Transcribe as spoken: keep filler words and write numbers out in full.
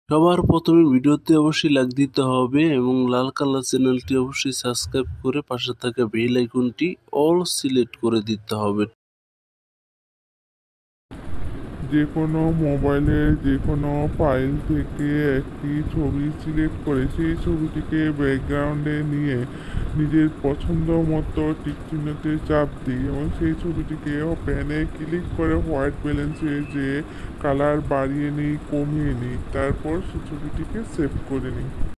সবার প্রথমে ভিডিওতে অবশ্যই লাইক দিতে হবে এবং লাল কালার চ্যানেলটি অবশ্যই সাবস্ক্রাইব করে পাশে থাকা বেল আইকনটি অল সিলেক্ট করে দিতে হবে। যে কোনো মোবাইলের যে কোনো ফাইল থেকে একটি ছবি সিলেক্ট করে সেই ছবিটিকে ব্যাকগ্রাউন্ডে নিয়ে নিজের পছন্দ মতো টিকচিহ্নতে চাপ দিই এবং সেই ছবিটিকে প্যানে ক্লিক করে হোয়াইট ব্যালেন্সে যে কালার বাড়িয়ে নিই, কমিয়ে নিই, তারপর সেই ছবিটিকে সেভ করে নিই।